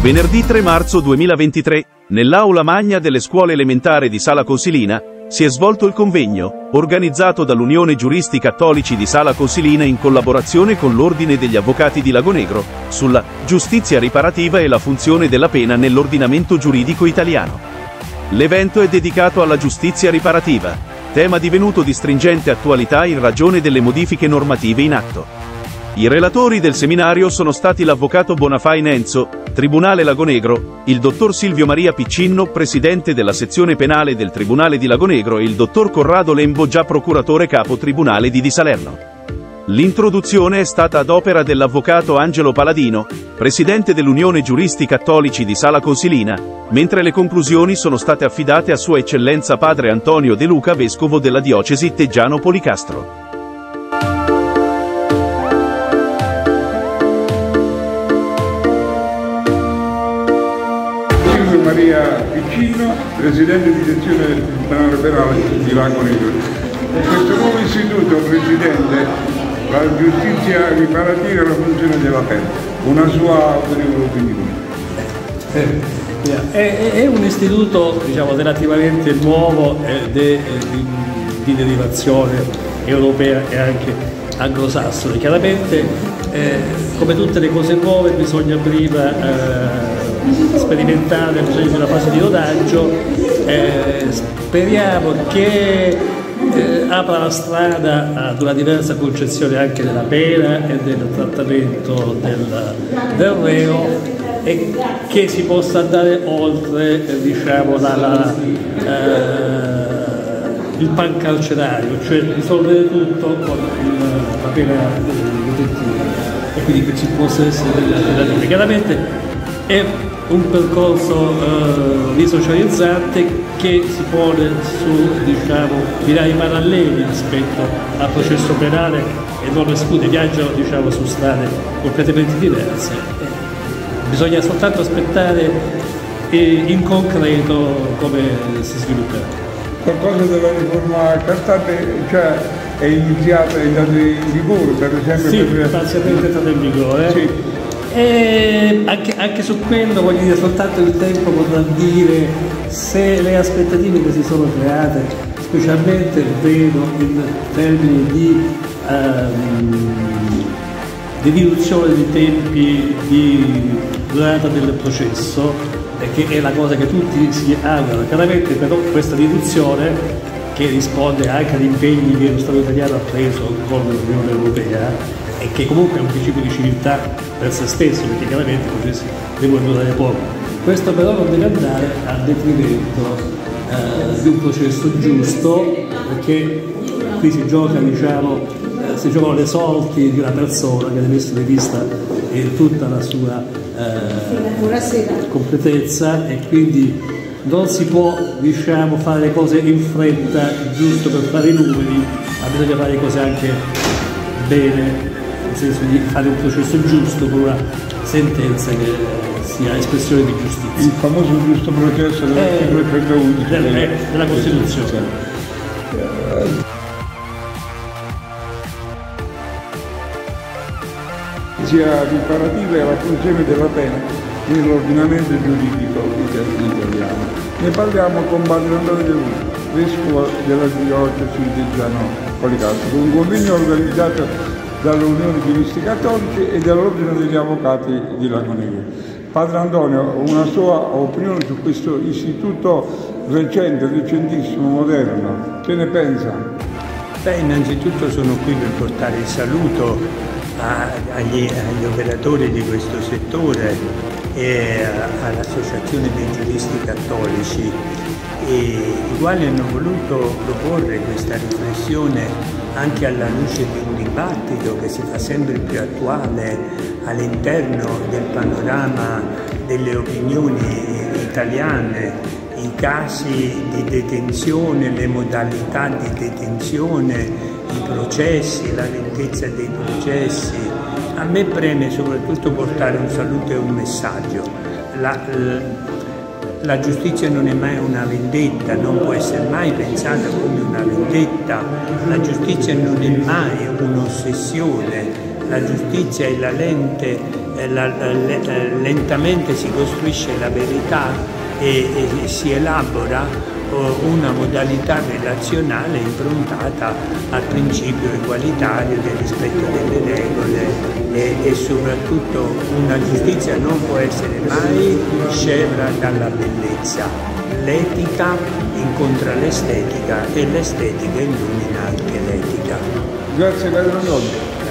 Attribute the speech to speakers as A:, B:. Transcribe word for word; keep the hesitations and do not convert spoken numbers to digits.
A: Venerdì tre marzo duemilaventitré, nell'aula magna delle scuole elementari di Sala Consilina, si è svolto il convegno, organizzato dall'Unione Giuristi Cattolici di Sala Consilina in collaborazione con l'Ordine degli Avvocati di Lagonegro, sulla giustizia riparativa e la funzione della pena nell'ordinamento giuridico italiano. L'evento è dedicato alla giustizia riparativa, tema divenuto di stringente attualità in ragione delle modifiche normative in atto. I relatori del seminario sono stati l'avvocato Bonafai Nenzo, Tribunale Lagonegro, il dottor Silvio Maria Piccinno, presidente della sezione penale del Tribunale di Lagonegro e il dottor Corrado Lembo, già procuratore capo Tribunale di Di Salerno. L'introduzione è stata ad opera dell'avvocato Angelo Paladino, presidente dell'Unione Giuristi Cattolici di Sala Consilina, mentre le conclusioni sono state affidate a Sua Eccellenza Padre Antonio De Luca, vescovo della diocesi Teggiano Policastro.
B: Maria Piccinno, Presidente di sezione del Tribunale Penale di Lagonegro. Questo nuovo istituto, Presidente, la giustizia riparativa e la funzione della pena. Una sua opinione?
C: È, è un istituto, diciamo, relativamente nuovo eh, de, di, di derivazione europea e anche anglosassone. Chiaramente, eh, come tutte le cose nuove, bisogna prima eh, sperimentare, bisogna di una fase di rodaggio. Eh, speriamo che eh, apra la strada ad una diversa concezione anche della pena e del trattamento del, del reo, e che si possa andare oltre eh, diciamo, la, la, eh, il pan carcerario, cioè risolvere tutto con il, la pena detentiva, e quindi che ci possa essere della vita. Chiaramente è un percorso eh, risocializzante che si pone su, diciamo, binari paralleli rispetto al processo penale e non esclude, viaggiano, diciamo, su strade completamente diverse. Eh, bisogna soltanto aspettare eh, in concreto come si svilupperà.
B: Qualcosa della riforma Cartabia, cioè è iniziata, è andata in vigore, per esempio?
C: Sì,
B: per...
C: parzialmente è stata in vigore.
B: Sì.
C: E anche, anche su quello, voglio dire, soltanto il tempo potrà dire se le aspettative che si sono create, specialmente vedo in termini di, um, di riduzione dei tempi di durata del processo, che è la cosa che tutti si augurano. Chiaramente però questa riduzione, che risponde anche agli impegni che lo Stato italiano ha preso con l'Unione Europea, e che comunque è un principio di civiltà per se stesso, perché chiaramente i processi devono durare poco. Questo però non deve andare a detrimento eh, di un processo giusto, perché qui si gioca, diciamo, eh, si giocano le sorti di una persona che deve essere vista in tutta la sua eh, completezza, e quindi non si può, diciamo, fare le cose in fretta giusto per fare i numeri, ma bisogna fare le cose anche bene, nel senso di fare un processo giusto con una sentenza che sia espressione di giustizia.
B: Il famoso giusto processo dell'articolo centoundici
C: della, della Costituzione.
B: Sia riparativa e la funzione della pena nell'ordinamento giuridico italiano. Ne parliamo con Padre Antonio De Luca, vescovo della diocesi di Teggiano Policastro, un convegno organizzato dall'Unione Giuristi Cattolici e dall'Ordine degli Avvocati di Lagonegro. Padre Antonio, una sua opinione su questo istituto recente, recentissimo, moderno, che ne pensa?
D: Beh, innanzitutto sono qui per portare il saluto a, agli, agli operatori di questo settore e all'Associazione dei Giuristi Cattolici, e i quali hanno voluto proporre questa riflessione anche alla luce di un dibattito che si fa sempre più attuale all'interno del panorama delle opinioni italiane, i casi di detenzione, le modalità di detenzione, i processi, la lentezza dei processi. A me preme soprattutto portare un saluto e un messaggio. La, La giustizia non è mai una vendetta, non può essere mai pensata come una vendetta, la giustizia non è mai un'ossessione, la giustizia è la lente eh, la, la, lentamente si costruisce la verità e, e si elabora una modalità relazionale improntata al principio egualitario del rispetto delle regole e, e soprattutto una giustizia non può essere mai scevra dalla bellezza. L'etica incontra l'estetica e l'estetica illumina anche l'etica.
B: Grazie Padre Rognoni.